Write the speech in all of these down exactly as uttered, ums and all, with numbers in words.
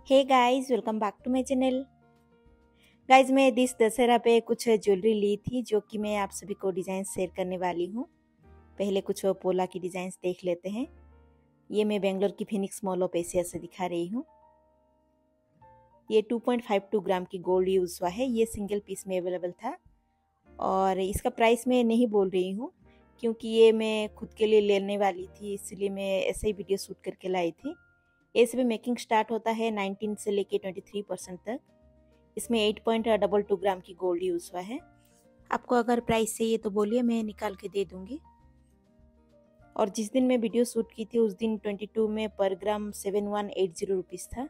Hey guys, welcome back to my channel. Guys, मैं this Dussehra पे कुछ ज्वेलरी ली थी जो कि मैं आप सभी को डिज़ाइन शेयर करने वाली हूँ। पहले कुछ पोला की डिज़ाइंस देख लेते हैं। ये मैं बेंगलोर की फिनिक्स मॉल ऑफ एशिया से दिखा रही हूँ। ये two point five two gram की गोल्ड यूज़ हुआ है। ये सिंगल पीस में अवेलेबल था और इसका प्राइस मैं नहीं बोल रही हूँ क्योंकि ये मैं खुद के लिए लेने वाली थी, इसलिए मैं ऐसे ही वीडियो शूट करके लाई थी। ये सब मेकिंग स्टार्ट होता है नाइनटीन से लेके ट्वेंटी थ्री परसेंट तक। इसमें eight point double two gram की गोल्ड यूज़ हुआ है। आपको अगर प्राइस चाहिए तो बोलिए, मैं निकाल के दे दूंगी। और जिस दिन मैं वीडियो शूट की थी उस दिन ट्वेंटी टू में पर gram seven one eight zero rupees था।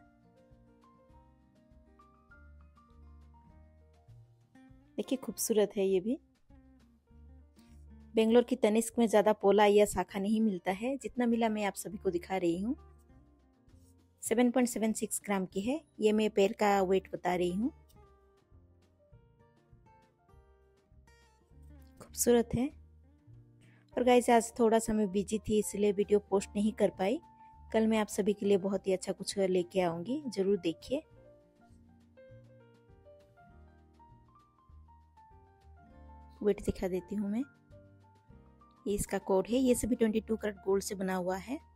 देखिए, खूबसूरत है ये भी। बेंगलोर की तनिष्क में ज़्यादा पोला या शाखा नहीं मिलता है, जितना मिला मैं आप सभी को दिखा रही हूँ। Seven point seven six gram की है। ये मैं पैर का वेट बता रही हूँ। खूबसूरत है। और गाइस, आज थोड़ा सा मैं बिजी थी इसलिए वीडियो पोस्ट नहीं कर पाई। कल मैं आप सभी के लिए बहुत ही अच्छा कुछ लेके आऊँगी, ज़रूर देखिए। वेट दिखा देती हूँ मैं। ये इसका कोड है। ये सभी ट्वेंटी टू कैरेट गोल्ड से बना हुआ है।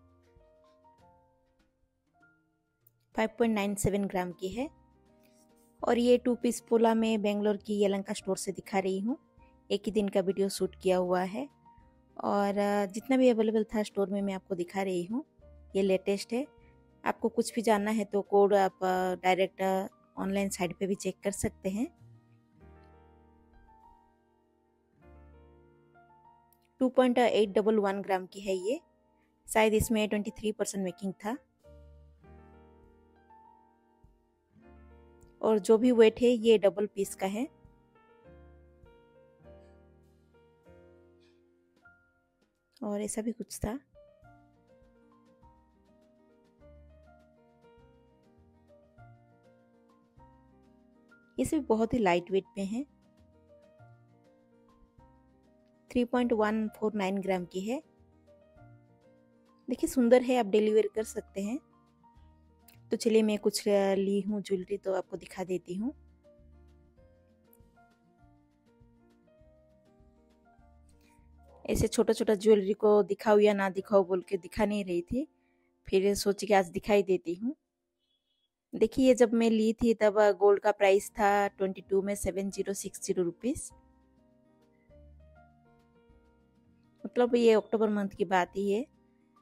Five point nine seven gram की है। और ये टू पीस पोला में बेंगलोर की यलंका स्टोर से दिखा रही हूँ। एक ही दिन का वीडियो शूट किया हुआ है और जितना भी अवेलेबल था स्टोर में मैं आपको दिखा रही हूँ। ये लेटेस्ट है। आपको कुछ भी जानना है तो कोड आप डायरेक्ट ऑनलाइन साइट पे भी चेक कर सकते हैं। Two point eight double one gram की है ये। शायद इसमें ट्वेंटी थ्री परसेंट मेकिंग था। और जो भी वेट है ये डबल पीस का है। और ऐसा भी कुछ था। ये सब बहुत ही लाइट वेट में है। Three point one four nine gram की है। देखिए, सुंदर है, आप डिलीवर कर सकते हैं। तो चलिए, मैं कुछ ली हूँ ज्वेलरी तो आपको दिखा देती हूँ। ऐसे छोटा छोटा ज्वेलरी को दिखाओ या ना दिखाओ बोल के दिखा नहीं रही थी, फिर सोची कि आज दिखाई देती हूँ। देखिए, ये जब मैं ली थी तब गोल्ड का प्राइस था ट्वेंटी टू में seven zero six zero rupees. मतलब ये अक्टूबर मंथ की बात ही है।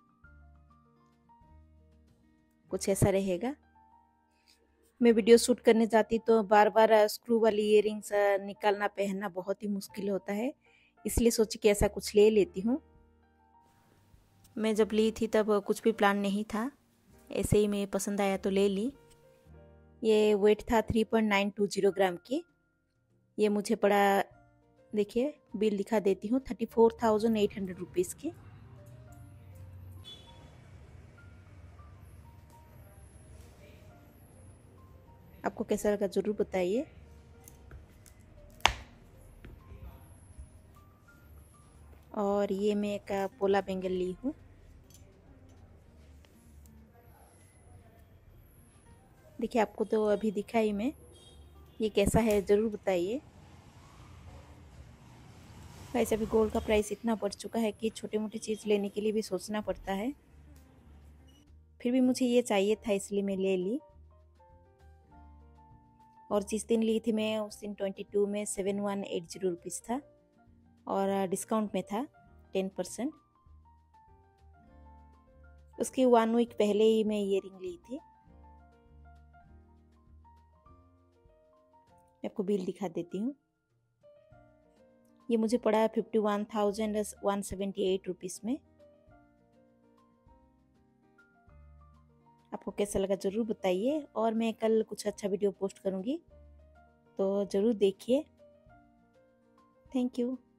कुछ ऐसा रहेगा। मैं वीडियो शूट करने जाती तो बार बार स्क्रू वाली इयररिंग्स निकालना पहनना बहुत ही मुश्किल होता है, इसलिए सोची कि ऐसा कुछ ले लेती हूँ। मैं जब ली थी तब कुछ भी प्लान नहीं था, ऐसे ही मैं पसंद आया तो ले ली। ये वेट था three point nine two zero gram की। ये मुझे पड़ा, देखिए बिल दिखा देती हूँ, thirty four thousand eight hundred rupees की। आपको कैसा लगा ज़रूर बताइए। और ये मैं एक पोला बेंगल ली हूँ। देखिए, आपको तो अभी दिखाई मैं, ये कैसा है ज़रूर बताइए। वैसे भी गोल्ड का प्राइस इतना बढ़ चुका है कि छोटी मोटी चीज़ लेने के लिए भी सोचना पड़ता है। फिर भी मुझे ये चाहिए था इसलिए मैं ले ली। और जिस दिन ली थी मैं उस दिन ट्वेंटी टू में seven one eight zero rupees था और डिस्काउंट में था टेन परसेंट। उसकी वन वीक पहले ही मैं ईयरिंग ली थी। मैं आपको बिल दिखा देती हूँ। ये मुझे पड़ा fifty one thousand one seventy eight rupees में। आपको कैसा लगा ज़रूर बताइए। और मैं कल कुछ अच्छा वीडियो पोस्ट करूँगी तो ज़रूर देखिए। Thank you.